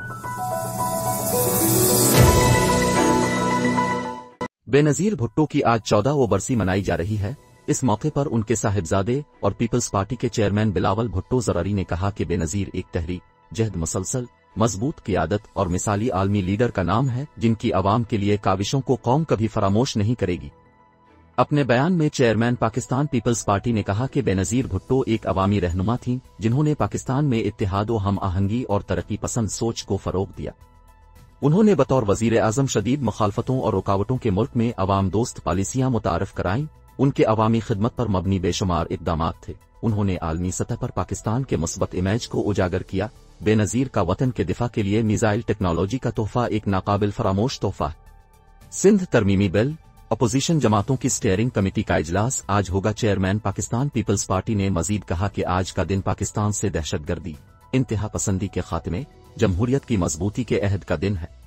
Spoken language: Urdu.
بینظیر بھٹو کی آج 14واں برسی منائی جا رہی ہے۔ اس موقع پر ان کے صاحبزادے اور پیپلز پارٹی کے چیئرمین بلاول بھٹو زراری نے کہا کہ بینظیر ایک تحریک، جہد، مسلسل، مضبوط، قیادت اور مثالی عالمی لیڈر کا نام ہے، جن کی عوام کے لیے کاوشوں کو قوم کبھی فراموش نہیں کرے گی۔ اپنے بیان میں چیئرمین پاکستان پیپلز پارٹی نے کہا کہ بینظیر بھٹو ایک عوامی رہنما تھیں، جنہوں نے پاکستان میں اتحاد و ہم آہنگی اور ترقی پسند سوچ کو فروغ دیا۔ انہوں نے بطور وزیر اعظم شدید مخالفتوں اور رکاوٹوں کے ملک میں عوام دوست پالیسیاں متعارف کرائیں۔ ان کے عوامی خدمت پر مبنی بے شمار اقدامات تھے۔ انہوں نے عالمی سطح پر پاکستان کے مثبت امیج کو اجاگر کیا۔ بینظیر کا وطن کے دفاع کے لیے میزائل ٹیکنالوجی کا تحفہ ایک ناقابل فراموش تحفہ ہے۔ سندھ ترمیمی بل، اپوزیشن جماعتوں کی اسٹیئرنگ کمیٹی کا اجلاس آج ہوگا۔ چیئرمین پاکستان پیپلز پارٹی نے مزید کہا کہ آج کا دن پاکستان سے دہشت گردی، انتہا پسندی کے خاتمے، جمہوریت کی مضبوطی کے عہد کا دن ہے۔